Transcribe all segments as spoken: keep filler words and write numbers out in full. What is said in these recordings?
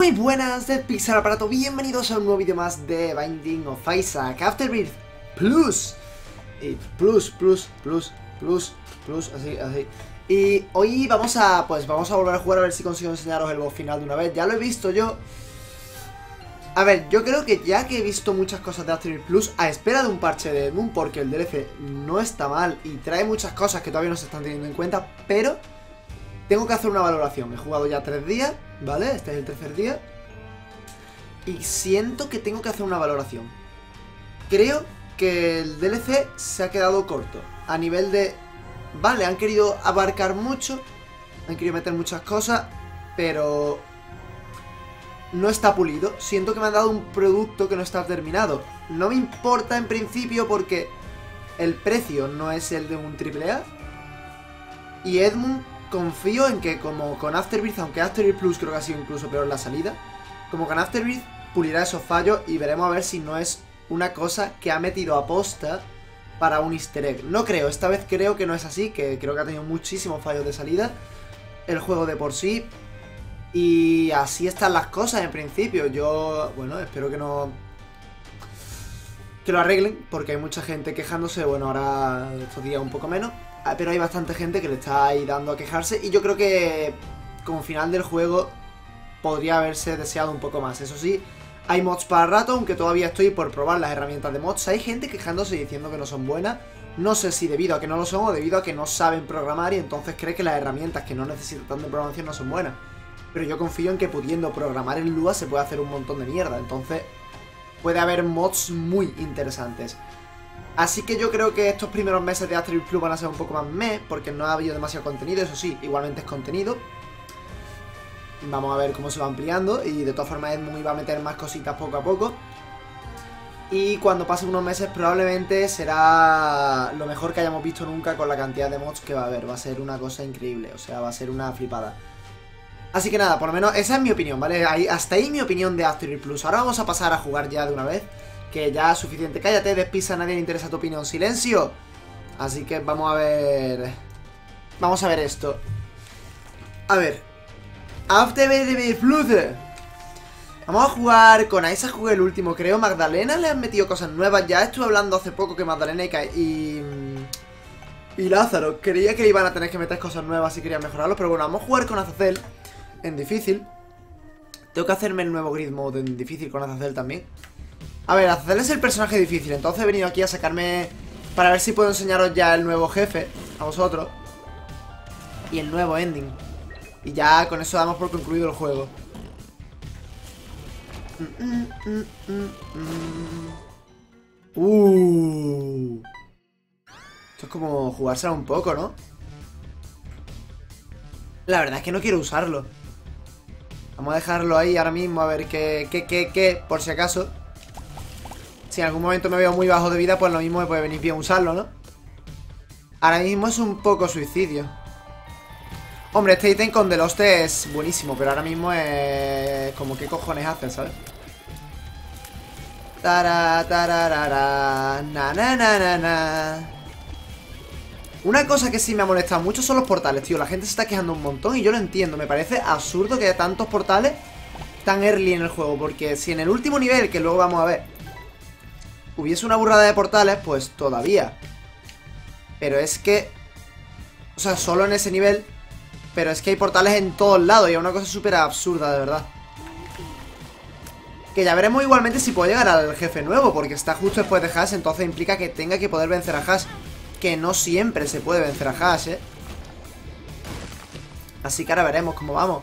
Muy buenas de Pixel Aparato, bienvenidos a un nuevo vídeo más de Binding of Isaac Afterbirth Plus y Plus, Plus, Plus, Plus, Plus, así, así. Y hoy vamos a, pues vamos a volver a jugar a ver si consigo enseñaros el boss final de una vez. Ya lo he visto yo. A ver, yo creo que ya que he visto muchas cosas de Afterbirth Plus a espera de un parche de Edmund, porque el D L C no está mal y trae muchas cosas que todavía no se están teniendo en cuenta, pero tengo que hacer una valoración. He jugado ya tres días, ¿vale? Este es el tercer día. Y siento que tengo que hacer una valoración. Creo que el D L C se ha quedado corto. A nivel de... Vale, han querido abarcar mucho, han querido meter muchas cosas, pero no está pulido. Siento que me han dado un producto que no está terminado. No me importa en principio porque el precio no es el de un triple A. Y Edmund, confío en que como con Afterbirth, aunque Afterbirth Plus creo que ha sido incluso peor la salida, como con Afterbirth pulirá esos fallos y veremos a ver si no es una cosa que ha metido a posta para un easter egg. No creo, esta vez creo que no es así, que creo que ha tenido muchísimos fallos de salida el juego de por sí. Y así están las cosas en principio. Yo, bueno, espero que no... que lo arreglen, porque hay mucha gente quejándose. Bueno, ahora estos días un poco menos, pero hay bastante gente que le está ahí dando a quejarse. Y yo creo que como final del juego podría haberse deseado un poco más. Eso sí, hay mods para rato, aunque todavía estoy por probar las herramientas de mods. Hay gente quejándose y diciendo que no son buenas. No sé si debido a que no lo son o debido a que no saben programar y entonces cree que las herramientas que no necesitan de programación no son buenas. Pero yo confío en que pudiendo programar en Lua se puede hacer un montón de mierda. Entonces puede haber mods muy interesantes. Así que yo creo que estos primeros meses de Afterbirth Plus van a ser un poco más meh, porque no ha habido demasiado contenido. Eso sí, igualmente es contenido. Vamos a ver cómo se va ampliando. Y de todas formas Edmund iba a meter más cositas poco a poco. Y cuando pasen unos meses probablemente será lo mejor que hayamos visto nunca con la cantidad de mods que va a haber. Va a ser una cosa increíble, o sea, va a ser una flipada. Así que nada, por lo menos esa es mi opinión, ¿vale? Ahí, hasta ahí mi opinión de Afterbirth Plus. Ahora vamos a pasar a jugar ya de una vez, que ya es suficiente. Cállate, despisa, a nadie le interesa tu opinión. ¡Silencio! Así que vamos a ver... Vamos a ver esto. A ver. Afterbirth Plus. Vamos a jugar con Isaac, jugué el último, creo. Magdalena le han metido cosas nuevas. Ya estuve hablando hace poco que Magdalena y... Y Lázaro creía que iban a tener que meter cosas nuevas y querían mejorarlo. Pero bueno, vamos a jugar con Azazel en difícil. Tengo que hacerme el nuevo grid mode en difícil con Azazel también. A ver, Azazel es el personaje difícil, entonces he venido aquí a sacarme para ver si puedo enseñaros ya el nuevo jefe a vosotros y el nuevo ending. Y ya con eso damos por concluido el juego. mm, mm, mm, mm, mm. Uh. Esto es como jugársela un poco, ¿no? La verdad es que no quiero usarlo. Vamos a dejarlo ahí ahora mismo a ver qué, qué, qué, qué, por si acaso. Si en algún momento me veo muy bajo de vida, pues lo mismo me puede venir bien usarlo, ¿no? Ahora mismo es un poco suicidio. Hombre, este ítem con The Lost es buenísimo, pero ahora mismo es... como qué cojones hace, ¿sabes? Tara, tararara, na, na, na, na, na. Una cosa que sí me ha molestado mucho son los portales, tío. La gente se está quejando un montón y yo lo entiendo. Me parece absurdo que haya tantos portales tan early en el juego, porque si en el último nivel, que luego vamos a ver, hubiese una burrada de portales, pues todavía. Pero es que... O sea, solo en ese nivel. Pero es que hay portales en todos lados y es una cosa súper absurda, de verdad. Que ya veremos igualmente si puedo llegar al jefe nuevo, porque está justo después de Hash, entonces implica que tenga que poder vencer a Hash. Que no siempre se puede vencer a Hash, ¿eh? Así que ahora veremos cómo vamos.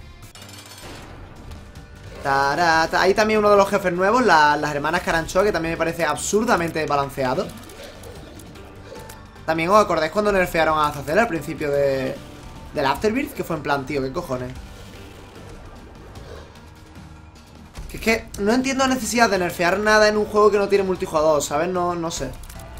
Tarata. Hay también uno de los jefes nuevos, la, las hermanas Caranchoa, que también me parece absurdamente balanceado. También os acordáis cuando nerfearon a Azazel al principio de, del Afterbirth, que fue en plan, tío, ¿qué cojones? Que es que no entiendo la necesidad de nerfear nada en un juego que no tiene multijugador, ¿sabes? No, no sé.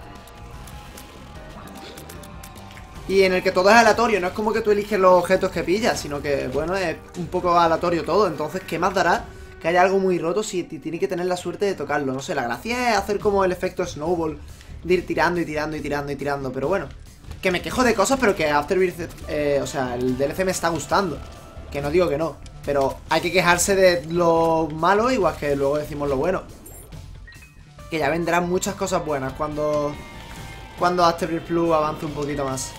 Y en el que todo es aleatorio, no es como que tú eliges los objetos que pillas, sino que, bueno, es un poco aleatorio todo. Entonces, ¿qué más dará que haya algo muy roto si tiene que tener la suerte de tocarlo? No sé, la gracia es hacer como el efecto snowball, de ir tirando y tirando y tirando y tirando. Pero bueno, que me quejo de cosas, pero que Afterbirth, eh, o sea, el D L C me está gustando. Que no digo que no. Pero hay que quejarse de lo malo, igual que luego decimos lo bueno. Que ya vendrán muchas cosas buenas cuando Cuando Afterbirth Plus avance un poquito más.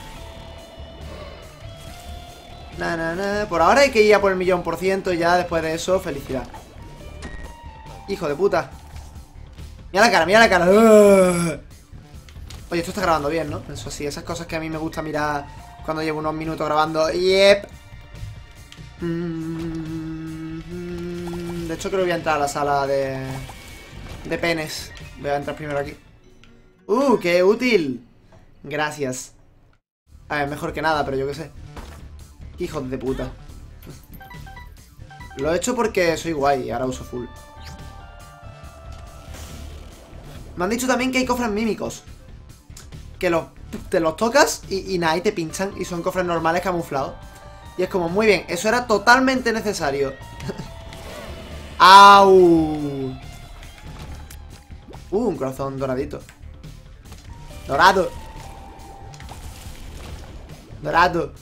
Na, na, na. Por ahora hay que ir a por el millón por ciento. Y ya después de eso, felicidad. Hijo de puta. Mira la cara, mira la cara. uh. Oye, esto está grabando bien, ¿no? Eso sí, esas cosas que a mí me gusta mirar cuando llevo unos minutos grabando. Yep. De hecho creo que voy a entrar a la sala de De penes. Voy a entrar primero aquí. Uh, qué útil. Gracias. A ver, mejor que nada, pero yo qué sé. Hijos de puta. Lo he hecho porque soy guay y ahora uso full. Me han dicho también que hay cofres mímicos, que los, te los tocas y, y nada, y te pinchan. Y son cofres normales camuflados. Y es como, muy bien, eso era totalmente necesario. ¡Au! Uh, un corazón doradito. Dorado. Dorado.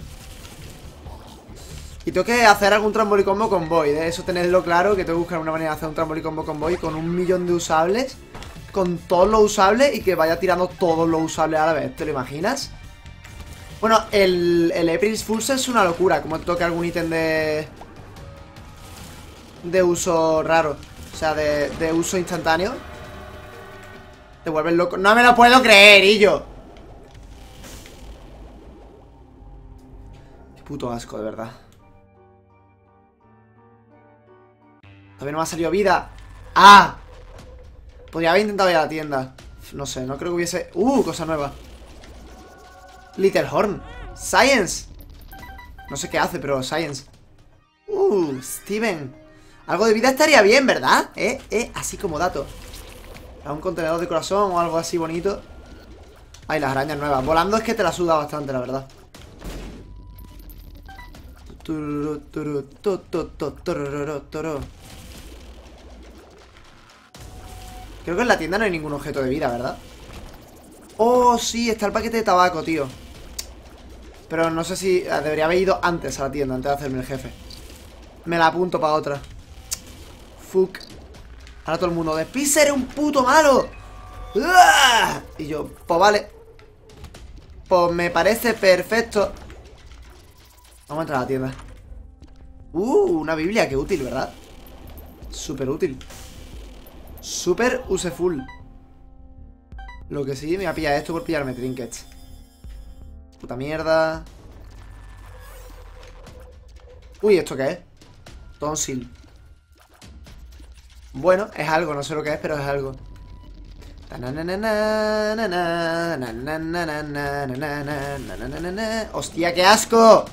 Y tengo que hacer algún trambolicombo con Void, ¿eh? Eso tenedlo claro, que tengo que buscar una manera de hacer un trambolicombo con Void con un millón de usables. Con todos los usables y que vaya tirando todos los usables a la vez. ¿Te lo imaginas? Bueno, el, el April's Fools es una locura. Como te toque algún ítem de... De uso raro. O sea, de, de uso instantáneo. Te vuelves loco. ¡No me lo puedo creer, Illo! Qué puto asco, de verdad. Todavía no me ha salido vida. ¡Ah! Podría haber intentado ir a la tienda. No sé, no creo que hubiese... ¡Uh! Cosa nueva. Little Horn. Science. No sé qué hace, pero Science. ¡Uh! Steven. Algo de vida estaría bien, ¿verdad? ¿Eh? ¿Eh? Así como dato. A un contenedor de corazón o algo así bonito. Ay, las arañas nuevas. Volando es que te la suda bastante, la verdad. Creo que en la tienda no hay ningún objeto de vida, ¿verdad? Oh, sí, está el paquete de tabaco, tío. Pero no sé si... Debería haber ido antes a la tienda, antes de hacerme el jefe. Me la apunto para otra. Fuck. Ahora todo el mundo, Despis, eres un puto malo. ¡Uah! Y yo, pues vale. Pues me parece perfecto. Vamos a entrar a la tienda. Uh, una biblia, qué útil, ¿verdad? Súper útil. Súper useful. Lo que sí, me voy a pillar esto por pillarme trinkets. Puta mierda. Uy, ¿esto qué es? Tonsil. Bueno, es algo, no sé lo que es, pero es algo. ¡Hostia, qué asco!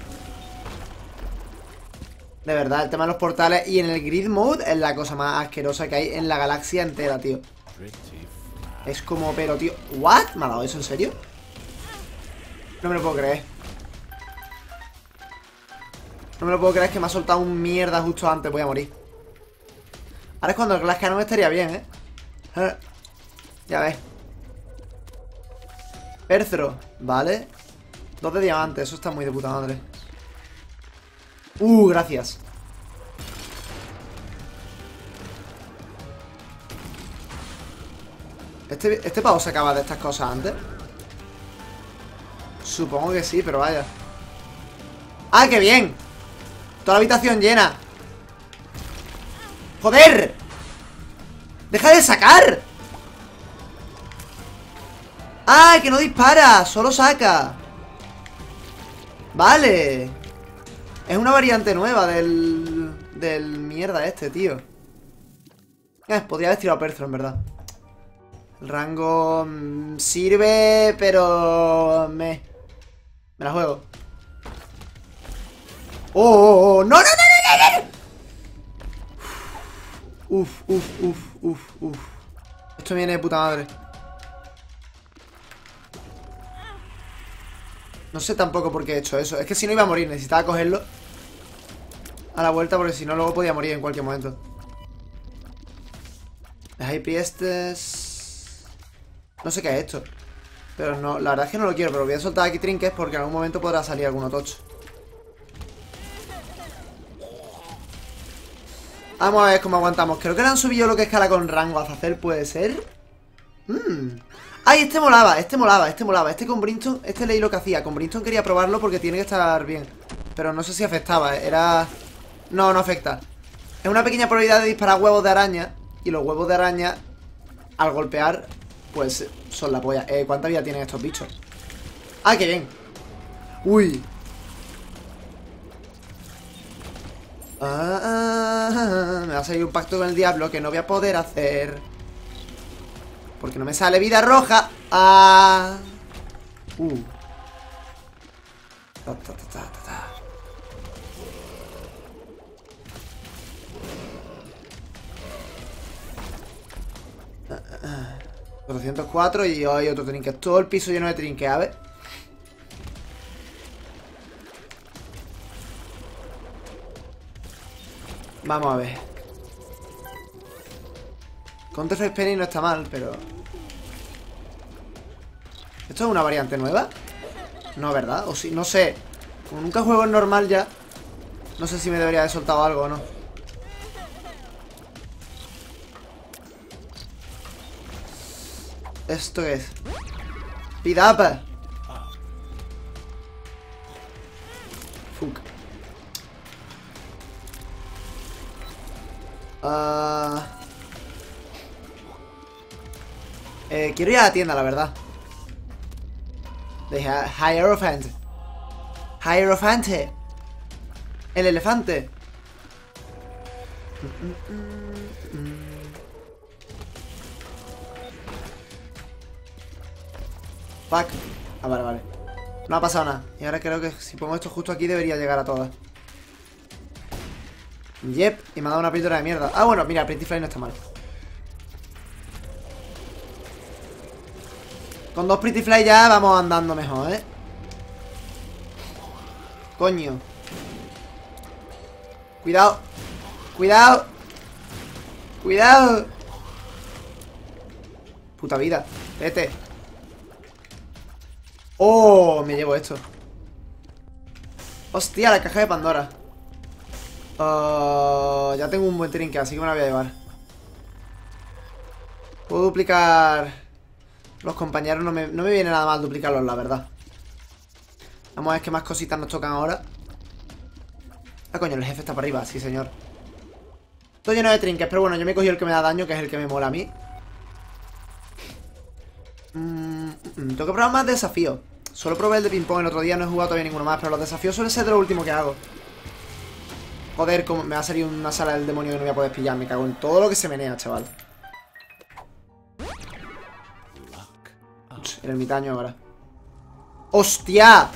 De verdad, el tema de los portales y en el grid mode es la cosa más asquerosa que hay en la galaxia entera, tío. Es como, pero, tío... ¿What? ¿Me ha dado eso en serio? No me lo puedo creer. No me lo puedo creer, es que me ha soltado un mierda justo antes. Voy a morir. Ahora es cuando el Glass Cannon estaría bien, ¿eh? eh. Ya ves. Perthro, vale. Dos de diamante, eso está muy de puta madre. Uh, gracias. ¿Este, este pavo se acaba de estas cosas antes? Supongo que sí, pero vaya. ¡Ah, qué bien! Toda la habitación llena. ¡Joder! ¡Deja de sacar! ¡Ah, que no dispara! Solo saca. Vale. Es una variante nueva del... Del mierda este, tío. Eh, podría haber tirado Perthro, en verdad. El rango... Mmm, sirve, pero... Me... Me la juego. ¡Oh, oh, oh! ¡No, no, no, no, no, no! Uf, uf, uf, uf, uf. Esto viene de puta madre. No sé tampoco por qué he hecho eso. Es que si no iba a morir, necesitaba cogerlo a la vuelta, porque si no luego podía morir en cualquier momento. The High Priestess... No sé qué es esto, pero no, la verdad es que no lo quiero. Pero voy a soltar aquí trinkets porque en algún momento podrá salir alguno tocho. Vamos a ver cómo aguantamos. Creo que le han subido lo que escala con rango a hacer, ¿puede ser? Mmm. Ay, este molaba, este molaba, este molaba. Este con Brimstone, este leí lo que hacía. Con Brimstone quería probarlo porque tiene que estar bien. Pero no sé si afectaba, era... No, no afecta. Es una pequeña probabilidad de disparar huevos de araña. Y los huevos de araña, al golpear, pues son la polla. eh, ¿Cuánta vida tienen estos bichos? ¡Ah, qué bien! ¡Uy! Ah, ah, ah, me va a salir un pacto con el diablo que no voy a poder hacer. Porque no me sale vida roja. Ah. Uh. Ta, ta, ta, ta, ta. cuatrocientos cuatro y hay otro trinque. Todo el piso lleno de trinque, a ver. Vamos a ver. Counter Penny no está mal, pero... ¿Esto es una variante nueva? No, ¿verdad? O sí, no sé. Como nunca juego en normal ya, no sé si me debería haber soltado algo o no. ¿Esto qué es? Pidapa. Fuck. Uh... Eh, quiero ir a la tienda, la verdad. De Hierophant. Hierophante. El elefante. Mm, mm, mm, mm. Fuck. Ah, vale, vale. No ha pasado nada. Y ahora creo que si pongo esto justo aquí debería llegar a todas. Yep. Y me ha dado una píldora de mierda. Ah, bueno, mira, Pretty Fly no está mal. Con dos Pretty Fly ya vamos andando mejor, ¿eh? Coño. Cuidado. Cuidado. Cuidado. Puta vida. Vete. Oh, me llevo esto. Hostia, la caja de Pandora. uh, Ya tengo un buen trinque, así que me la voy a llevar. Puedo duplicar los compañeros, no me, no me viene nada mal duplicarlos, la verdad. Vamos a ver qué más cositas nos tocan ahora. Ah, coño, el jefe está para arriba, sí señor. Estoy lleno de trinques, pero bueno, yo me he cogido el que me da daño, que es el que me mola a mí. mm, mm, Tengo que probar más desafíos. Solo probé el de ping-pong el otro día, no he jugado todavía ninguno más, pero los desafíos suelen ser de lo último que hago. Joder, como me va a salir una sala del demonio que no voy a poder pillar. Me cago en todo lo que se menea, chaval. El ermitaño ahora. ¡Hostia!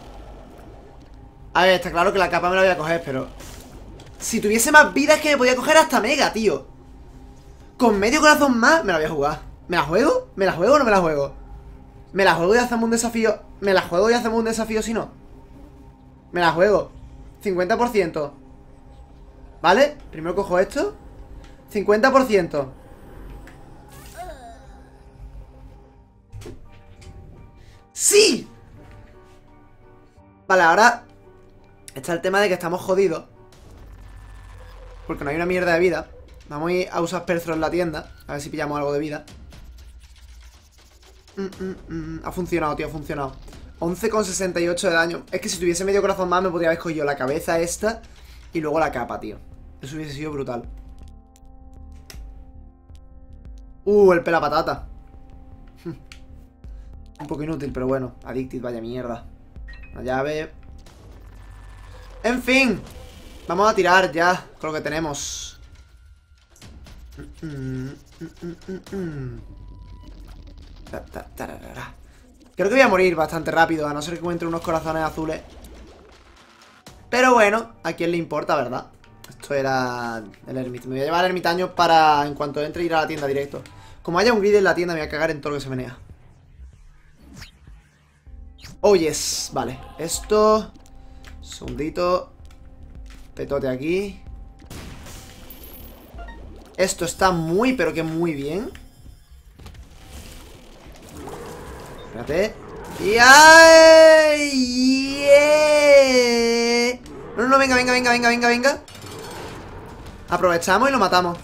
A ver, está claro que la capa me la voy a coger, pero... Si tuviese más vida es que me podía coger hasta mega, tío. Con medio corazón más me la voy a jugar. ¿Me la juego? ¿Me la juego o no me la juego? ¿Me la juego y hacemos un desafío? ¿Me la juego y hacemos un desafío si no? Me la juego. cincuenta por ciento. ¿Vale? Primero cojo esto. cincuenta por ciento. ¡Sí! Vale, ahora está el tema de que estamos jodidos porque no hay una mierda de vida. Vamos a ir a usar Perthro en la tienda, a ver si pillamos algo de vida. mm, mm, mm. Ha funcionado, tío, ha funcionado. once con sesenta y ocho de daño. Es que si tuviese medio corazón más me podría haber cogido la cabeza esta y luego la capa, tío. Eso hubiese sido brutal. Uh, el pela patata. Un poco inútil, pero bueno. Addicted, vaya mierda. Una llave. En fin. Vamos a tirar ya con lo que tenemos. mm, mm, mm, mm, mm. ta, ta, ta, ta, ta. Creo que voy a morir bastante rápido, a no ser que encuentre unos corazones azules. Pero bueno, a quién le importa, ¿verdad? Esto era el ermitaño. Me voy a llevar el ermitaño para, en cuanto entre, ir a la tienda directo. Como haya un grid en la tienda, me voy a cagar en todo lo que se menea. Oh, yes. Vale. Esto... Segundito. Petote aquí. Esto está muy, pero que muy bien. Espérate. Y ¡ay! Yeah. No, no, venga, venga, venga, venga, venga, venga. Aprovechamos y lo matamos.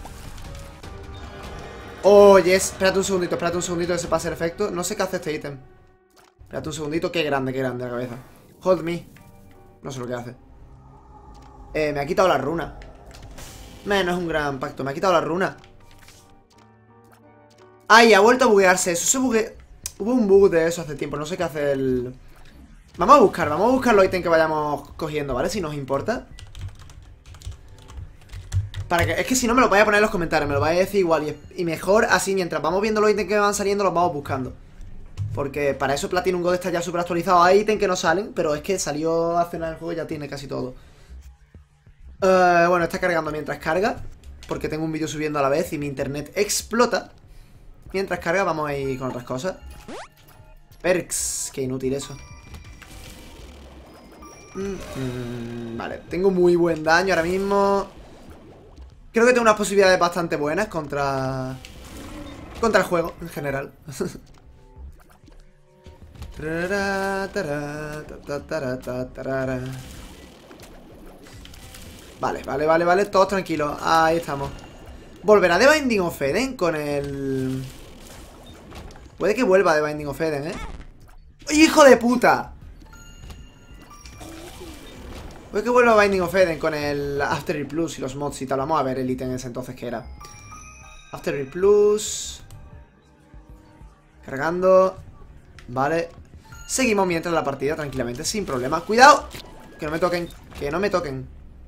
Oh, yes. Espérate un segundito, espérate un segundito que se pase el efecto. No sé qué hace este ítem. Espérate un segundito. Qué grande, qué grande la cabeza. Hold me. No sé lo que hace. Eh, me ha quitado la runa. Me, no es un gran pacto. Me ha quitado la runa. Ay, ha vuelto a buguearse. Eso se bugue... Hubo un bug de eso hace tiempo. No sé qué hace el... Vamos a buscar, vamos a buscar los ítems que vayamos cogiendo, ¿vale? Si nos importa. Para que... Es que si no me lo vais a poner en los comentarios. Me lo vais a decir igual. Y, y mejor así, mientras vamos viendo los ítems que van saliendo, los vamos buscando. Porque para eso Platinum God está ya súper actualizado. Hay ítems que no salen, pero es que salió hace nada el juego y ya tiene casi todo. Uh, bueno, está cargando mientras carga. Porque tengo un vídeo subiendo a la vez y mi internet explota. Mientras carga vamos a ir con otras cosas. Perks, qué inútil eso. mm, mm, Vale, tengo muy buen daño ahora mismo. Creo que tengo unas posibilidades bastante buenas contra... Contra el juego, en general. Vale, vale, vale, vale, todos tranquilos. Ahí estamos. Volverá de Binding of Eden con el... Puede que vuelva de Binding of Eden, ¿eh? ¡Hijo de puta! Puede que vuelva a Binding of Eden con el After It Plus y los mods y tal. Vamos a ver el ítem ese entonces que era. After It Plus. Cargando. Vale. Seguimos mientras la partida tranquilamente, sin problema. ¡Cuidado! Que no me toquen. Que no me toquen.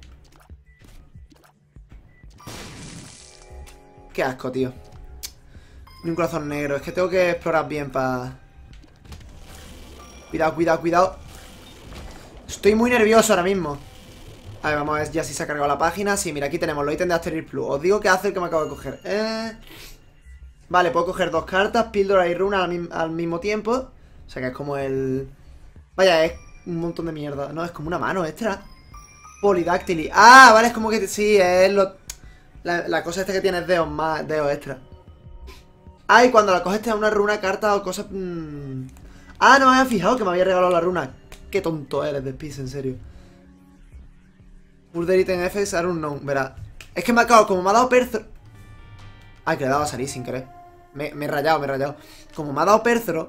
Qué asco, tío. Ni un corazón negro. Es que tengo que explorar bien para... Cuidado, cuidado, cuidado. Estoy muy nervioso ahora mismo. A ver, vamos a ver ya si se ha cargado la página. Sí, mira, aquí tenemos los ítems de After It Plus. Os digo qué hace el que me acabo de coger. Eh... Vale, puedo coger dos cartas, píldora y runa al, mi al mismo tiempo. O sea que es como el... Vaya, es un montón de mierda. No, es como una mano extra. Polydactyly. Ah, vale, es como que... Sí, es lo... La, la cosa esta que tienes dedos más, dedos extra. Ah, y cuando la coges te da una runa, carta o cosas... Mmm... Ah, no me había fijado que me había regalado la runa. Qué tonto eres, Despis, en serio. Further item effects, I don't know. Verá. Es que me ha acabado, como me ha dado Perthro. Ay, que le he dado a salir sin querer. Me, me he rayado, me he rayado. Como me ha dado Perthro.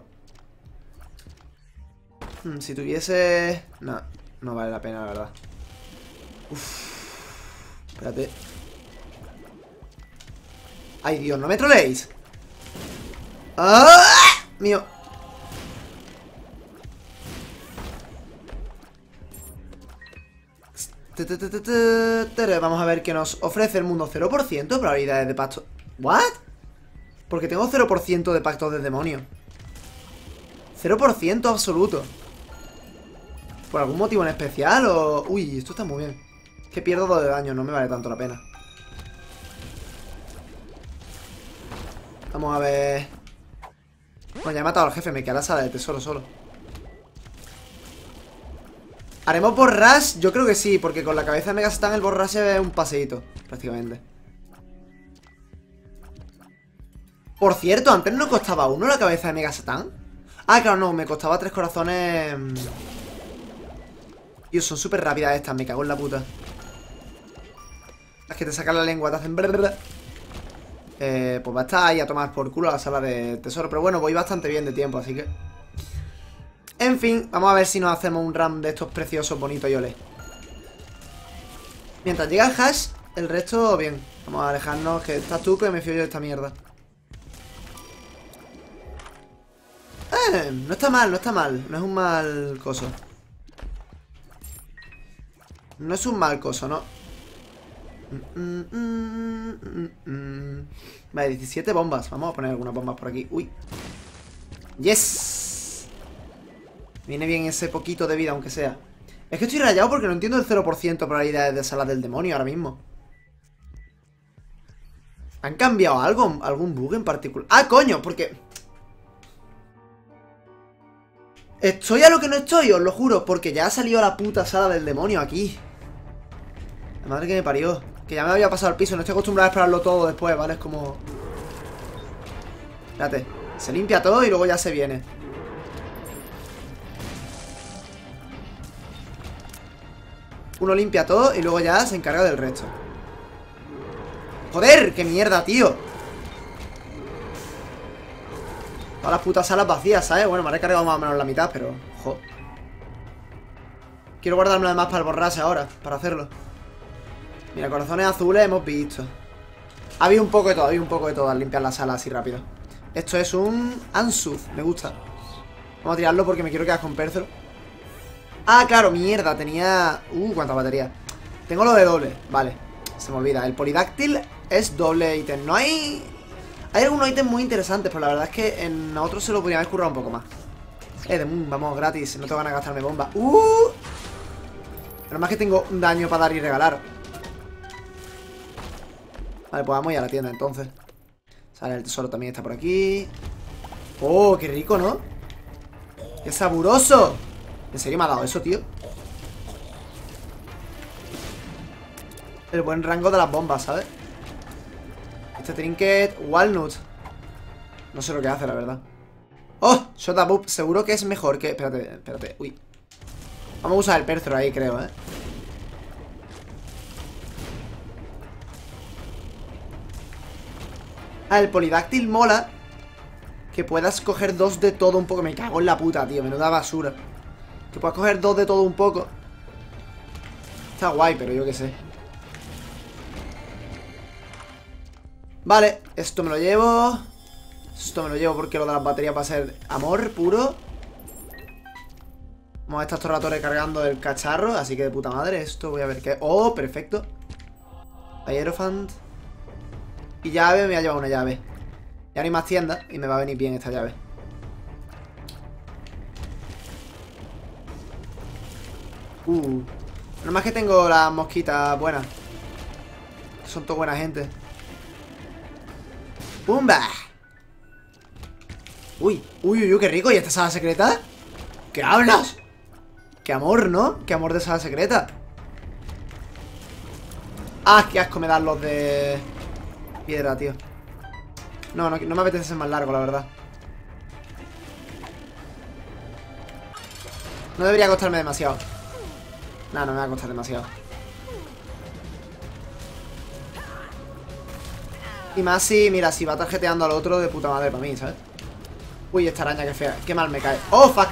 Hmm, si tuviese... No, no vale la pena, la verdad. Uff. Espérate. Ay, Dios, no me troleéis. ¡Ah! Mío. Vamos a ver qué nos ofrece el mundo. Cero por ciento de probabilidades de pacto. ¿What? Porque tengo cero por ciento de pactos de demonio. Cero por ciento absoluto. ¿Por algún motivo en especial o...? Uy, esto está muy bien. Que pierdo dos de daño, no me vale tanto la pena. Vamos a ver... Bueno, ya he matado al jefe, me queda la sala de tesoro solo. ¿Haremos boss rush? Yo creo que sí, porque con la cabeza de Mega Satan el boss rush es un paseíto, prácticamente. Por cierto, antes no costaba uno la cabeza de Mega Satan. Ah, claro, no, me costaba tres corazones. Dios, son súper rápidas estas, me cago en la puta. Las que te sacan la lengua, te hacen... Eh, pues va a estar ahí a tomar por culo la sala de tesoro. Pero bueno, voy bastante bien de tiempo, así que... En fin, vamos a ver si nos hacemos un run de estos preciosos, bonitos y olé. Mientras llega el hash, el resto, bien. Vamos a alejarnos, que estás tú, que me fío yo de esta mierda. Eh, no está mal, no está mal. No es un mal coso. No es un mal coso, ¿no? Mm, mm, mm, mm, mm. Vale, diecisiete bombas. Vamos a poner algunas bombas por aquí. Uy. Yes. Viene bien ese poquito de vida, aunque sea. Es que estoy rayado porque no entiendo el cero por ciento probabilidades de sala del demonio ahora mismo. ¿Han cambiado algo? ¿Algún bug en particular? ¡Ah, coño! Porque... Estoy a lo que no estoy, os lo juro. Porque ya ha salido la puta sala del demonio aquí. La madre que me parió. Que ya me había pasado el piso. No estoy acostumbrado a esperarlo todo después, ¿vale? Es como... Espérate. Se limpia todo y luego ya se viene. Uno limpia todo y luego ya se encarga del resto. ¡Joder! ¡Qué mierda, tío! Todas las putas salas vacías, ¿sabes? Bueno, me ha recargado más o menos la mitad, pero... Jo. Quiero guardarme además para el borrarse ahora, para hacerlo. Mira, corazones azules hemos visto. Había un poco de todo, había un poco de todo al limpiar la sala así rápido. Esto es un Ansuz, me gusta. Vamos a tirarlo porque me quiero quedar con Percero. Ah, claro, mierda, tenía... Uh, cuánta batería. Tengo lo de doble, vale. Se me olvida, el polidáctil es doble ítem. No hay... Hay algunos ítems muy interesantes, pero la verdad es que en otros se lo podría haber currado un poco más. Eh, de Moon, vamos, gratis, no te van a gastarme bomba. Uh Pero más que tengo un daño para dar y regalar. Vale, pues vamos ya a la tienda entonces. Sale, el tesoro también está por aquí. Oh, qué rico, ¿no? ¡Qué sabroso! ¿En serio me ha dado eso, tío? El buen rango de las bombas, ¿sabes? Este trinket, walnut. No sé lo que hace, la verdad. ¡Oh! Shot up, seguro que es mejor que... Espérate, espérate, uy. Vamos a usar el Percero ahí, creo, ¿eh? Ah, el polidáctil mola. Que puedas coger dos de todo un poco. Me cago en la puta, tío, menuda basura. Que puedas coger dos de todo un poco. Está guay, pero yo qué sé. Vale, esto me lo llevo. Esto me lo llevo porque lo de las baterías va a ser amor puro. Vamos a estar todo el rato recargando el cacharro. Así que de puta madre, esto voy a ver qué... Oh, perfecto. Hierophant. Y llave, me voy a llevar una llave. Ya no hay más tiendas y me va a venir bien esta llave. Uh, no más que tengo las mosquitas buenas. Son toda buena gente. ¡Pumba! Uy, uy, uy, uy, qué rico. ¿Y esta sala secreta? ¿Qué hablas? Qué amor, ¿no? Qué amor de sala secreta. Ah, qué asco me dan los de... piedra, tío. No, no, no me apetece ser más largo, la verdad. No debería costarme demasiado. No, no me va a costar demasiado. Y más si, mira, si va tarjeteando al otro, de puta madre para mí, ¿sabes? Uy, esta araña, qué fea. Qué mal me cae. ¡Oh, fuck!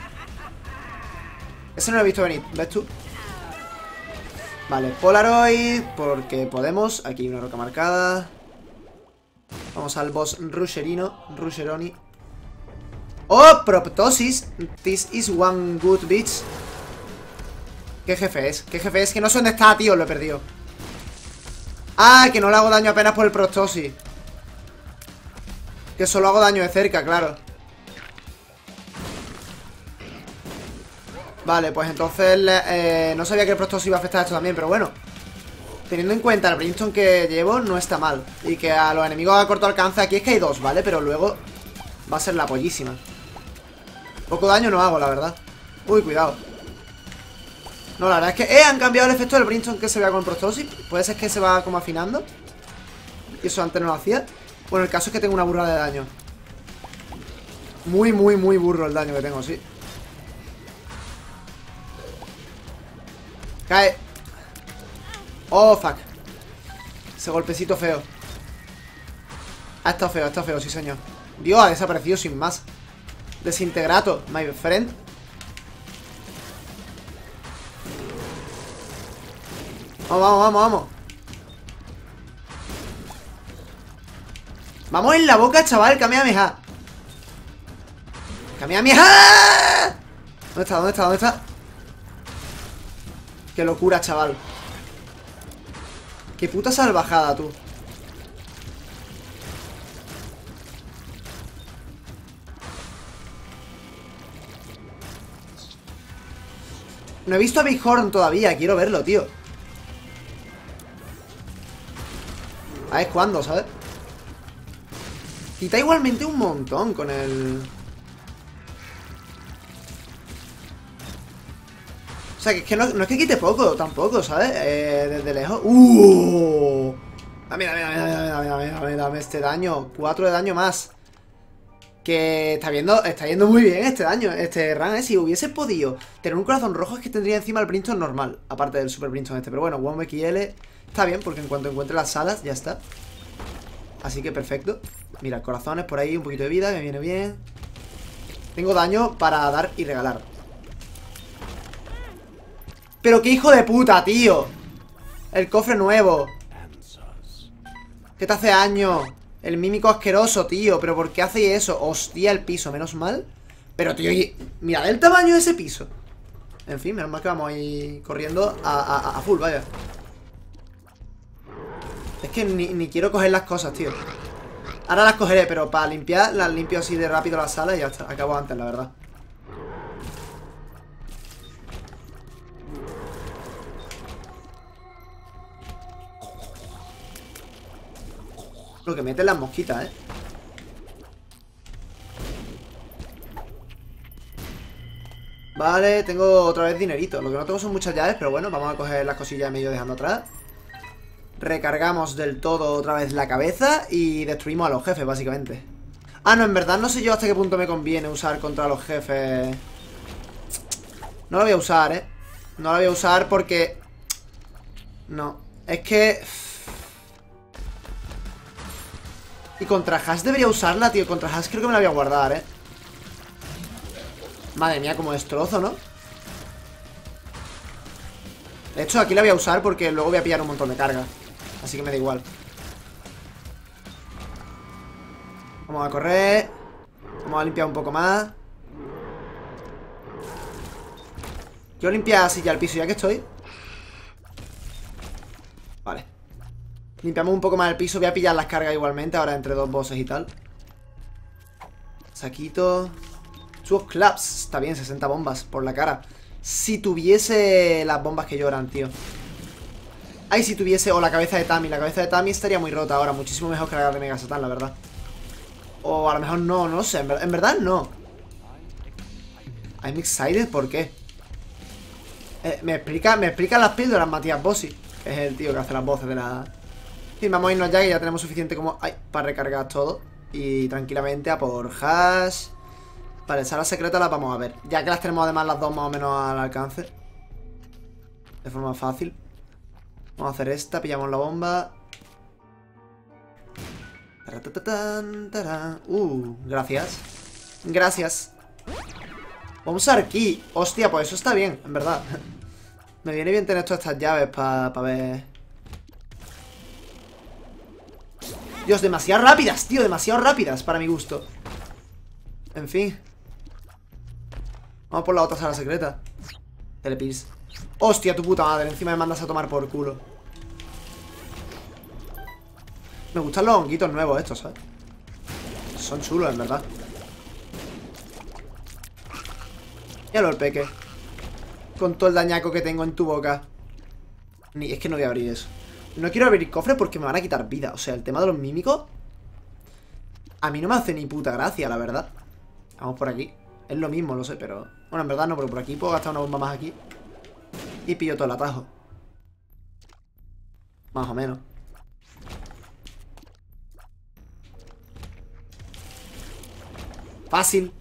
Ese no lo he visto venir, ¿ves tú? Vale, Polaroid, porque podemos. Aquí hay una roca marcada. Vamos al boss Rusherino, Rusheroni. ¡Oh, Proptosis! This is one good bitch. ¿Qué jefe es? ¿Qué jefe es? Que no sé dónde está, tío, lo he perdido. Ah, que no le hago daño apenas por el Proptosis. Que solo hago daño de cerca, claro. Vale, pues entonces eh, no sabía que el Proptosis iba a afectar a esto también, pero bueno. Teniendo en cuenta el Brimstone que llevo, no está mal. Y que a los enemigos a corto alcance aquí es que hay dos, ¿vale? Pero luego va a ser la pollísima. Poco daño no hago, la verdad. Uy, cuidado. No, la verdad es que... ¡Eh! Han cambiado el efecto del Brimstone que se vea con el Proptosis. Puede ser que se va como afinando. Y eso antes no lo hacía. Bueno, el caso es que tengo una burrada de daño. Muy, muy, muy burro el daño que tengo, sí. Cae. Oh, fuck. Ese golpecito feo. Ha estado feo, ha estado feo, sí señor. Dios, ha desaparecido sin más. Desintegrato, my friend. Vamos, vamos, vamos, vamos. Vamos en la boca, chaval, Kamehameha. Kamehameha. ¿Dónde está? ¿Dónde está? ¿Dónde está? Qué locura, chaval. Qué puta salvajada, tú. No he visto a Big Horn todavía. Quiero verlo, tío. A ver cuándo, ¿sabes? Quita igualmente un montón con el... O sea, que es que no, no es que quite poco, tampoco, ¿sabes? Eh, desde lejos... ¡Uh! Dame, dame, dame, dame, dame, dame, dame, dame este daño. Cuatro de daño más. Que está viendo, está yendo muy bien este daño, este run, ¿eh? Si hubiese podido tener un corazón rojo es que tendría encima el Brimstone normal. Aparte del Super Brimstone este. Pero bueno, One X L Está bien, porque en cuanto encuentre las salas, ya está. Así que perfecto. Mira, corazones por ahí, un poquito de vida, me viene bien. Tengo daño para dar y regalar. Pero qué hijo de puta, tío. El cofre nuevo. ¿Qué te hace daño? El mímico asqueroso, tío. ¿Pero por qué hace eso? Hostia, el piso, menos mal. Pero, tío, mira el tamaño de ese piso. En fin, menos mal que vamos ahí corriendo a, a, a full, vaya. Es que ni, ni quiero coger las cosas, tío. Ahora las cogeré, pero para limpiar las limpio así de rápido la sala y ya está. Acabo antes, la verdad. Lo que meten las mosquitas, eh. Vale, tengo otra vez dinerito. Lo que no tengo son muchas llaves, pero bueno, vamos a coger las cosillas medio dejando atrás. Recargamos del todo otra vez la cabeza y destruimos a los jefes, básicamente. Ah, no, en verdad no sé yo hasta qué punto me conviene usar contra los jefes. No lo voy a usar, ¿eh? No lo voy a usar porque... No, es que... Y contra Hash debería usarla, tío. Contra Hash creo que me la voy a guardar, ¿eh? Madre mía, como destrozo, ¿no? De hecho, aquí la voy a usar porque luego voy a pillar un montón de carga. Así que me da igual. Vamos a correr. Vamos a limpiar un poco más. Quiero limpiar así ya el piso ya que estoy. Vale. Limpiamos un poco más el piso. Voy a pillar las cargas igualmente. Ahora entre dos bosses y tal. Saquito. Two claps. Está bien, sesenta bombas por la cara. Si tuviese las bombas que lloran, tío. Ay, si tuviese... O la cabeza de Tami. La cabeza de Tami estaría muy rota ahora. Muchísimo mejor que la de Mega Satan, la verdad. O a lo mejor no, no lo sé. En, ver en verdad no. I'm excited, ¿por qué? Eh, me explica me explica las píldoras Matías Bossi, que es el tío que hace las voces de la... Y vamos a irnos ya, que ya tenemos suficiente como... Ay, para recargar todo. Y tranquilamente a por Hash. Vale, sala secreta las vamos a ver. Ya que las tenemos además las dos más o menos al alcance. De forma fácil. Vamos a hacer esta, pillamos la bomba. Uh, gracias. Gracias. Vamos a usar aquí. Hostia, pues eso está bien, en verdad. Me viene bien tener todas estas llaves para pa ver. Dios, demasiado rápidas, tío. Demasiado rápidas para mi gusto. En fin. Vamos por la otra sala secreta. Telepills. Hostia, tu puta madre. Encima me mandas a tomar por culo. Me gustan los honguitos nuevos estos, ¿sabes? Son chulos, en verdad. Míralo el peque. Con todo el dañaco que tengo en tu boca. Ni, es que no voy a abrir eso. No quiero abrir cofres porque me van a quitar vida. O sea, el tema de los mímicos a mí no me hace ni puta gracia, la verdad. Vamos por aquí. Es lo mismo, lo sé, pero... Bueno, en verdad no, pero por aquí puedo gastar una bomba más aquí. Y pillo todo el atajo. Más o menos. Fácil.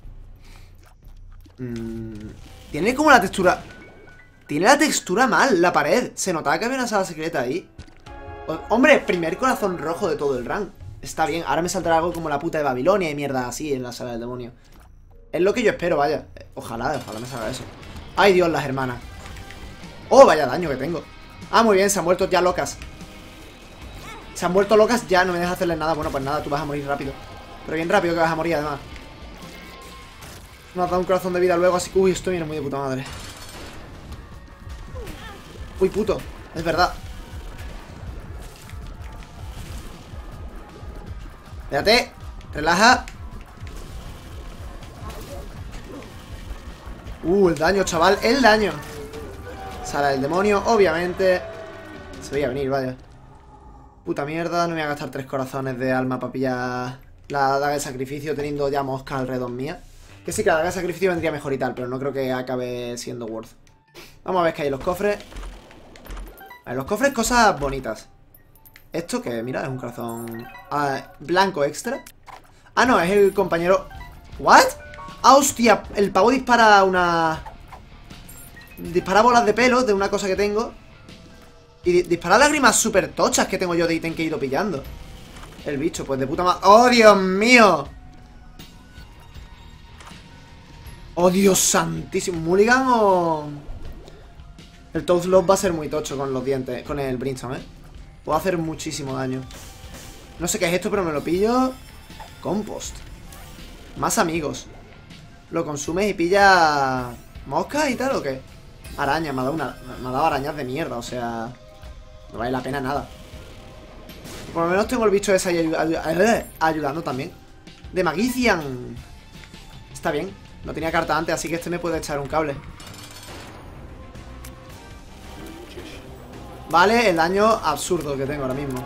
mm, Tiene como la textura... Tiene la textura mal, la pared. Se notaba que había una sala secreta ahí. o Hombre, primer corazón rojo de todo el rank. Está bien, ahora me saltará algo como la puta de Babilonia y mierda así en la sala del demonio. Es lo que yo espero, vaya. Ojalá, ojalá me salga eso. Ay, Dios, las hermanas. Oh, vaya daño que tengo. Ah, muy bien, se han vuelto ya locas. Se han vuelto locas ya, no me dejas hacerles nada. Bueno, pues nada, tú vas a morir rápido. Pero bien rápido que vas a morir, además. Me has dado un corazón de vida luego, así que... Uy, esto viene muy de puta madre. Uy, puto, es verdad. Espérate, relaja. Uh, el daño, chaval, el daño. Sala del demonio, obviamente. Se veía venir, vaya. Puta mierda, no voy a gastar tres corazones de alma para pillar la daga de sacrificio teniendo ya mosca alrededor mía. Que sí que la daga de sacrificio vendría mejor y tal, pero no creo que acabe siendo worth. Vamos a ver qué hay en los cofres. En los cofres cosas bonitas. Esto que, mira, es un corazón ah, blanco extra. Ah, no, es el compañero... ¿What? Ah, hostia, el pavo dispara una... Dispara bolas de pelo de una cosa que tengo. Y di dispara lágrimas súper tochas que tengo yo de ítem que he ido pillando. El bicho, pues de puta madre. ¡Oh, Dios mío! ¡Oh, Dios santísimo! ¿Mulligan o...? El Toadlop va a ser muy tocho con los dientes. Con el Brimstone, ¿eh? Puedo hacer muchísimo daño. No sé qué es esto, pero me lo pillo. Compost. Más amigos. Lo consumes y pilla... ¿Moscas y tal o qué? Araña, me ha dado una... Me ha dado arañas de mierda, o sea... No vale la pena nada. Por lo menos tengo el bicho ese ahí ayu ayudando también. De Magician. Está bien. No tenía carta antes, así que este me puede echar un cable. Vale, el daño absurdo que tengo ahora mismo.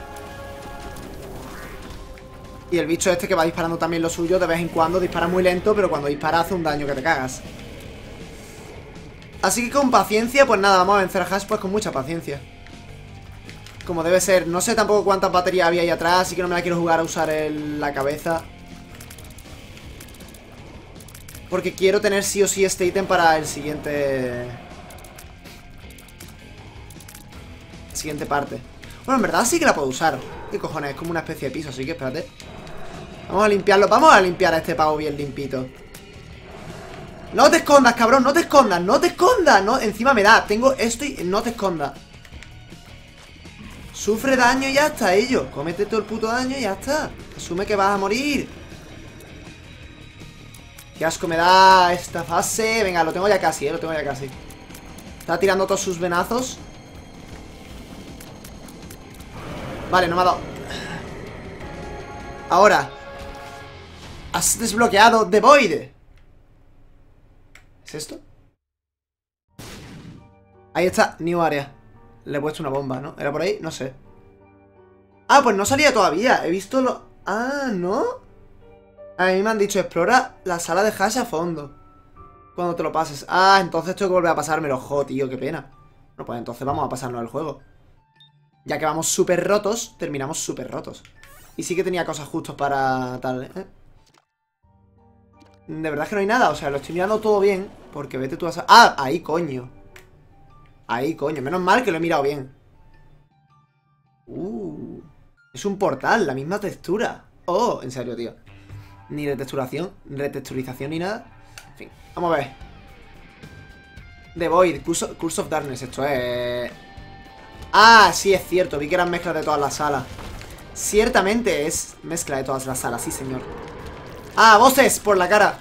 Y el bicho este que va disparando también lo suyo. De vez en cuando dispara muy lento, pero cuando dispara hace un daño que te cagas. Así que con paciencia, pues nada, vamos a vencer a Hash pues con mucha paciencia. Como debe ser. No sé tampoco cuántas baterías había ahí atrás, así que no me la quiero jugar a usar el, la cabeza. Porque quiero tener sí o sí este ítem para el siguiente... Siguiente parte. Bueno, en verdad sí que la puedo usar. ¿Qué cojones? Es como una especie de piso, así que espérate. Vamos a limpiarlo. Vamos a limpiar a este pavo bien limpito. No te escondas, cabrón. No te escondas. No te escondas. No, encima me da. Tengo esto y no te escondas. Sufre daño y ya está, ello. Cómete todo el puto daño y ya está. Asume que vas a morir. Qué asco me da esta fase. Venga, lo tengo ya casi, eh. Lo tengo ya casi. Está tirando todos sus venazos. Vale, no me ha dado. Ahora. Has desbloqueado The Void. ¿Es esto? Ahí está, New Area. Le he puesto una bomba, ¿no? ¿Era por ahí? No sé. Ah, pues no salía todavía. He visto lo... Ah, ¿no? A mí me han dicho, explora la sala de Hash a fondo cuando te lo pases. Ah, entonces tengo que volver a pasármelo. Jo, tío, qué pena. Bueno, pues entonces vamos a pasarnos el juego. Ya que vamos súper rotos, terminamos súper rotos. Y sí que tenía cosas justos para tal, ¿eh? De verdad es que no hay nada, o sea, lo estoy mirando todo bien. Porque vete tú a... Ah, ahí, coño. Ahí, coño, menos mal que lo he mirado bien. Uh, es un portal, la misma textura. Oh, en serio, tío. Ni retexturación, retexturización ni nada. En fin, vamos a ver. The Void, Curse, Curse of Darkness, esto es... Ah, sí, es cierto, vi que eran mezclas de todas las salas. Ciertamente es mezcla de todas las salas, sí señor. Ah, voces por la cara.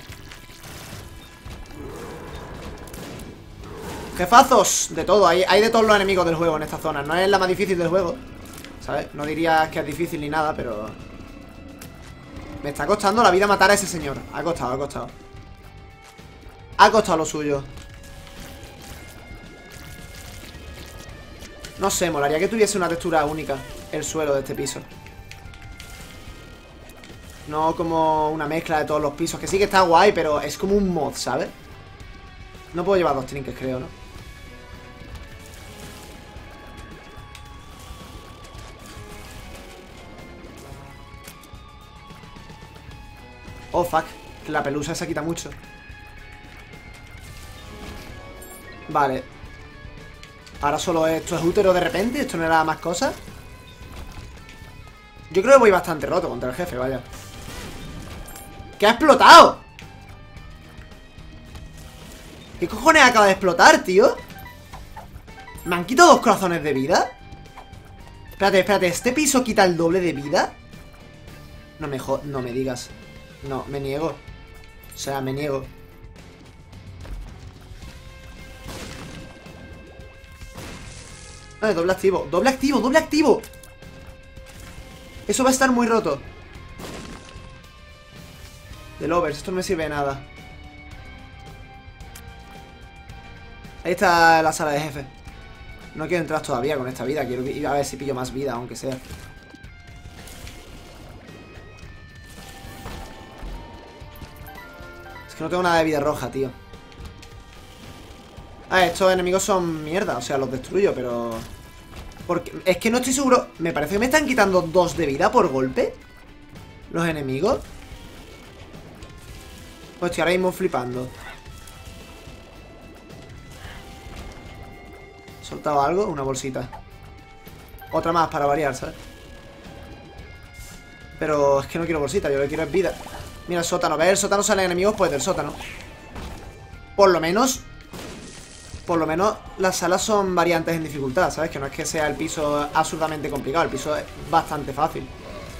Jefazos, de todo, hay, hay de todos los enemigos del juego en esta zona. No es la más difícil del juego, ¿sabes? No diría que es difícil ni nada, pero... Me está costando la vida matar a ese señor. Ha costado, ha costado. Ha costado lo suyo. No sé, molaría que tuviese una textura única el suelo de este piso. No como una mezcla de todos los pisos. Que sí que está guay, pero es como un mod, ¿sabes? No puedo llevar dos trinques, creo, ¿no? Oh, fuck. Que la pelusa se quita mucho. Vale. Ahora solo esto es útero de repente. Esto no era más cosas. Yo creo que voy bastante roto contra el jefe, vaya. ¿Qué ha explotado? ¿Qué cojones acaba de explotar, tío? ¿Me han quitado dos corazones de vida? Espérate, espérate, ¿este piso quita el doble de vida? No me jo- no me digas. No, me niego. O sea, me niego. Vale, doble activo. Doble activo, doble activo. Eso va a estar muy roto. De lovers, esto no me sirve de nada. Ahí está la sala de jefe. No quiero entrar todavía con esta vida. Quiero ir a ver si pillo más vida, aunque sea. Es que no tengo nada de vida roja, tío. Ah, estos enemigos son mierda. O sea, los destruyo, pero... Porque es que no estoy seguro. Me parece que me están quitando dos de vida por golpe los enemigos. Pues estoy ahora mismo flipando. ¿He soltado algo? Una bolsita. Otra más para variar, ¿sabes? Pero es que no quiero bolsita, yo lo que quiero es vida. Mira el sótano, ¿ves? El sótano salen enemigos pues del sótano. Por lo menos Por lo menos las salas son variantes en dificultad, ¿sabes? Que no es que sea el piso absurdamente complicado. El piso es bastante fácil.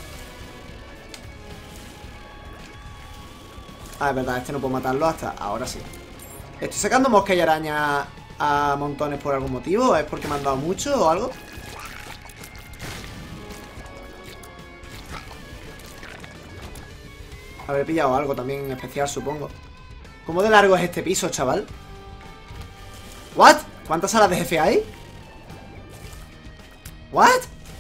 Ah, es verdad, este no puedo matarlo hasta ahora sí. ¿Estoy sacando mosca y araña a montones por algún motivo? ¿Es porque me han dado mucho o algo? Habré pillado algo también en especial, supongo. ¿Cómo de largo es este piso, chaval? ¿What? ¿Cuántas salas de jefe hay? ¿What?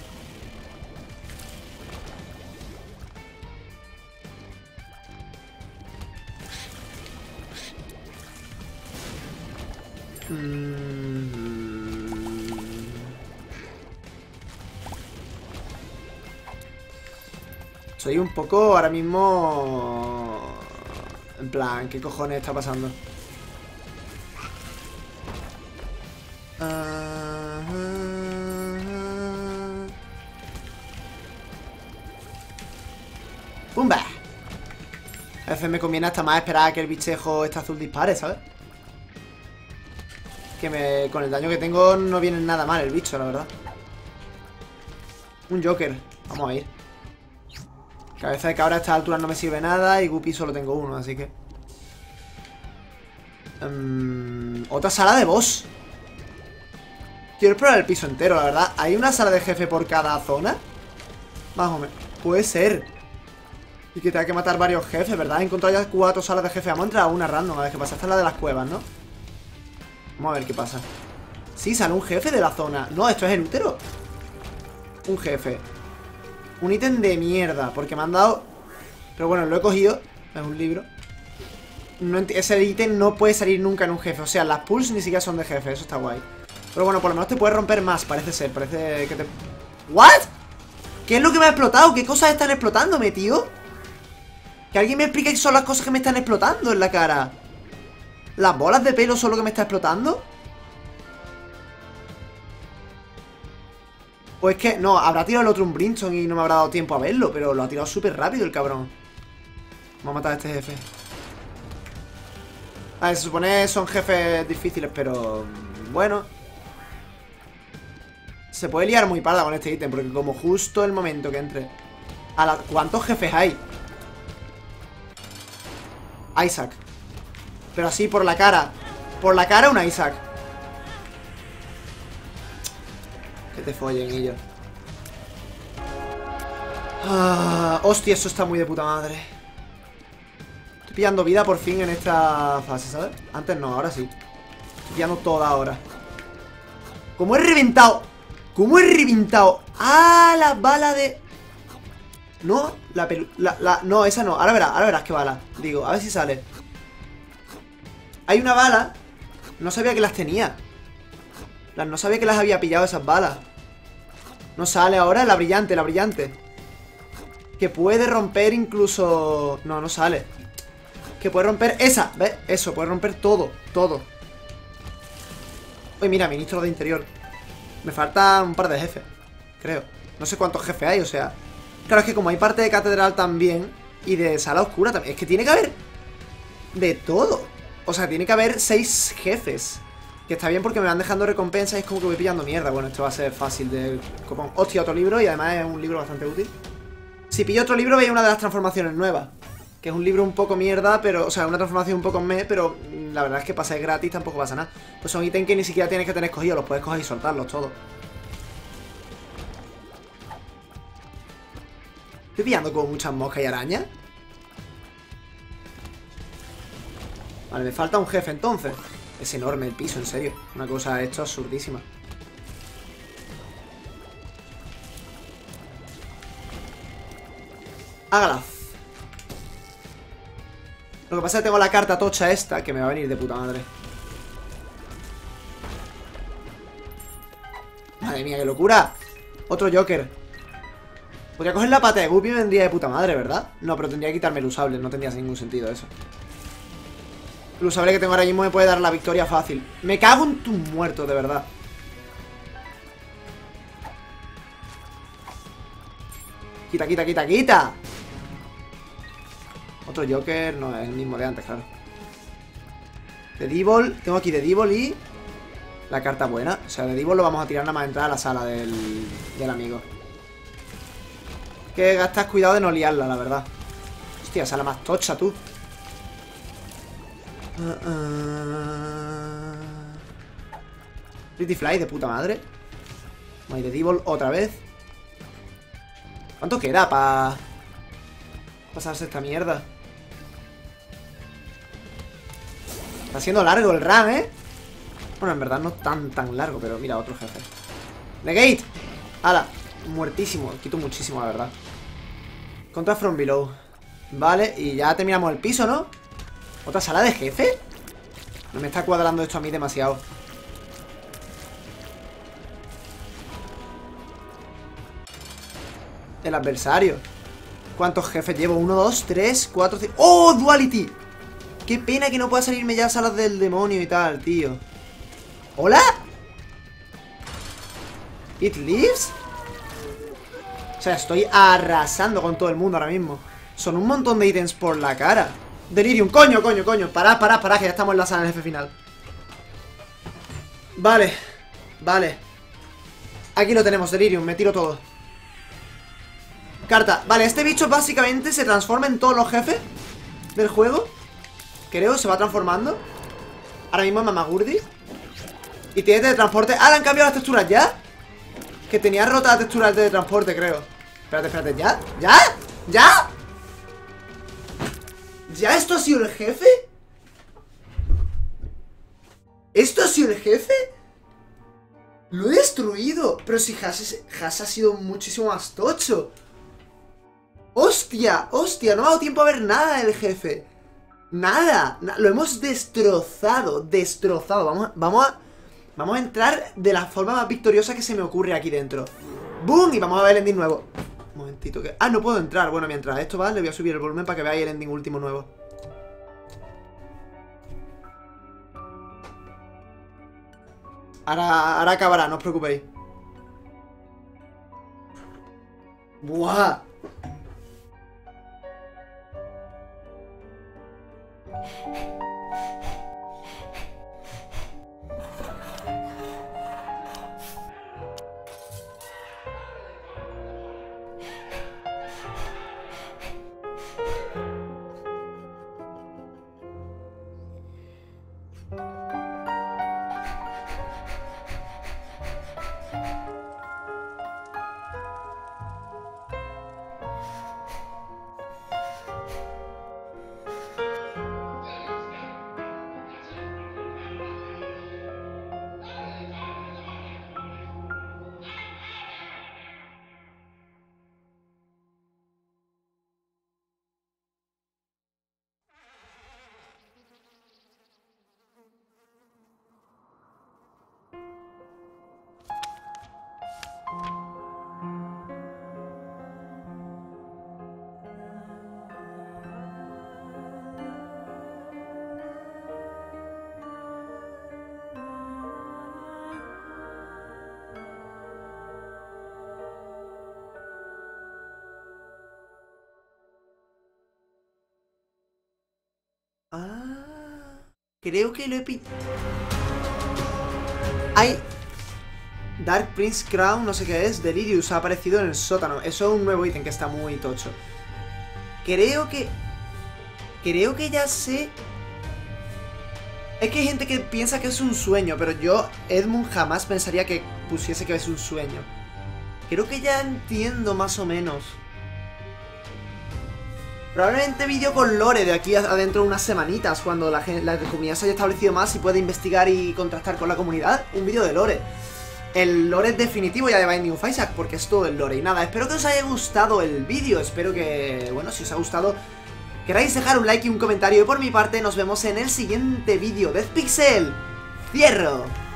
Mm. Soy un poco ahora mismo... En plan, ¿qué cojones está pasando? Uh... ¡Pumba! A veces me conviene hasta más esperar a que el bichejo este azul dispare, ¿sabes? Que me, con el daño que tengo no viene nada mal el bicho, la verdad. Un Joker. Vamos a ir. Cabeza de cabra a esta altura no me sirve nada. Y Guppy solo tengo uno, así que... Um, otra sala de boss. Quiero explorar el piso entero, la verdad. ¿Hay una sala de jefe por cada zona? Más o menos. Puede ser. Y que tenga que matar varios jefes, ¿verdad? He encontrado ya cuatro salas de jefe. Vamos a entrar a una random, a ver qué pasa. Esta es la de las cuevas, ¿no? Vamos a ver qué pasa. Sí, sale un jefe de la zona. No, esto es el útero. Un jefe. Un ítem de mierda, porque me han dado... Pero bueno, lo he cogido. Es un libro. No ese ítem no puede salir nunca en un jefe. O sea, las pulls ni siquiera son de jefe. Eso está guay. Pero bueno, por lo menos te puedes romper más, parece ser. Parece que te... ¿What? ¿Qué es lo que me ha explotado? ¿Qué cosas están explotándome, tío? Que alguien me explique qué son las cosas que me están explotando en la cara. ¿Las bolas de pelo son lo que me está explotando? O es que... No, habrá tirado el otro un Brimstone y no me habrá dado tiempo a verlo. Pero lo ha tirado súper rápido el cabrón. Vamos a matar a este jefe. A ver, se supone que son jefes difíciles, pero... Bueno. Se puede liar muy parda con este ítem, porque como justo el momento que entre... A la... ¿Cuántos jefes hay? Isaac. Pero así, por la cara. Por la cara un Isaac. Que te follen, ellos. Ah, hostia, eso está muy de puta madre. Estoy pillando vida por fin en esta fase, ¿sabes? Antes no, ahora sí. Estoy pillando toda ahora. ¿Cómo he reventado? ¿Cómo he reventado? ¡Ah, la bala de...! No, la pelu... La, la... No, esa no. Ahora verás, ahora verás qué bala. Digo, a ver si sale. Hay una bala. No sabía que las tenía. No sabía que las había pillado esas balas. No sale ahora la brillante, la brillante. Que puede romper incluso... No, no sale. Que puede romper esa, ¿ves? Eso, puede romper todo, todo. Uy, mira, ministro de Interior. Me falta un par de jefes, creo. No sé cuántos jefes hay, o sea... Claro, es que como hay parte de catedral también y de sala oscura también, es que tiene que haber de todo. O sea, tiene que haber seis jefes. Que está bien porque me van dejando recompensas y es como que voy pillando mierda. Bueno, esto va a ser fácil de... Como... Hostia, otro libro y además es un libro bastante útil. Si pillo otro libro veía una de las transformaciones nuevas. Que es un libro un poco mierda, pero... O sea, una transformación un poco meh, pero la verdad es que pasa es gratis, tampoco pasa nada. Pues son ítems que ni siquiera tienes que tener escogidos, los puedes coger y soltarlos todos. Estoy pillando como muchas moscas y arañas. Vale, me falta un jefe entonces. Es enorme el piso, en serio. Una cosa esto absurdísima. Hágala. Lo que pasa es que tengo la carta tocha esta, que me va a venir de puta madre. Madre mía, qué locura. Otro Joker. Podría coger la pata de Guppy y me vendría de puta madre, ¿verdad? No, pero tendría que quitarme el usable. No tendría ningún sentido eso. El usable que tengo ahora mismo me puede dar la victoria fácil. Me cago en tu muerto, de verdad. Quita, quita, quita, quita. Otro Joker, no, es el mismo de antes, claro. De Devil, tengo aquí de Devil y la carta buena. O sea, de Devil lo vamos a tirar nada más entrar a la sala del, del amigo. Que gastas cuidado de no liarla, la verdad. Hostia, esa es la más tocha, tú. Uh, uh... Pretty Fly de puta madre. My de Devil otra vez. ¿Cuánto queda para pasarse esta mierda? Está siendo largo el run, ¿eh? Bueno, en verdad no tan tan largo, pero mira, otro jefe. Negate. ¡Hala! Muertísimo. Quito muchísimo, la verdad. Contra From Below. Vale, y ya terminamos el piso, ¿no? ¿Otra sala de jefe? No me está cuadrando esto a mí demasiado. El adversario. ¿Cuántos jefes llevo? Uno, dos, tres, cuatro, cinco... ¡Oh! Duality. Qué pena que no pueda salirme ya a salas del demonio y tal, tío. ¿Hola? ¿It lives? O sea, estoy arrasando con todo el mundo ahora mismo. Son un montón de ítems por la cara. Delirium, coño, coño, coño. Parad, parad, parad, que ya estamos en la sala del jefe final. Vale. Vale. Aquí lo tenemos, Delirium, me tiro todo. Carta, vale, este bicho básicamente se transforma en todos los jefes del juego. Creo, se va transformando. Ahora mismo es Mamagurdi. Y tiene teletransporte. Ah, ¿le han cambiado las texturas ya? Que tenía rota la textura del teletransporte, creo. Espérate, espérate, ¿ya? ¿Ya? ¿Ya? ¿Ya esto ha sido el jefe? ¿Esto ha sido el jefe? Lo he destruido. Pero si Haas, Haas ha sido muchísimo más tocho. ¡Hostia! ¡Hostia! No me ha dado tiempo a ver nada del jefe. Nada. Na- lo hemos destrozado. Destrozado. Vamos, vamos a... Vamos a entrar de la forma más victoriosa que se me ocurre aquí dentro. ¡Boom! Y vamos a ver el ending nuevo. Un momentito que... Ah, no puedo entrar. Bueno, mientras esto va, le voy a subir el volumen para que veáis el ending último nuevo. Ahora, ahora acabará, no os preocupéis. ¡Buah! Ah, creo que lo he pillado. Hay Dark Prince Crown, no sé qué es. Delirious ha aparecido en el sótano. Eso es un nuevo ítem que está muy tocho. Creo que... Creo que ya sé... Es que hay gente que piensa que es un sueño, pero yo, Edmund, jamás pensaría que pusiese que es un sueño. Creo que ya entiendo más o menos. Probablemente vídeo con lore de aquí adentro de unas semanitas, cuando la, gente, la comunidad se haya establecido más y pueda investigar y contrastar con la comunidad. Un vídeo de lore. El lore definitivo ya de Binding of Isaac, porque es todo el lore. Y nada, espero que os haya gustado el vídeo. Espero que, bueno, si os ha gustado, queráis dejar un like y un comentario. Y por mi parte, nos vemos en el siguiente vídeo. Death Pixel, cierro.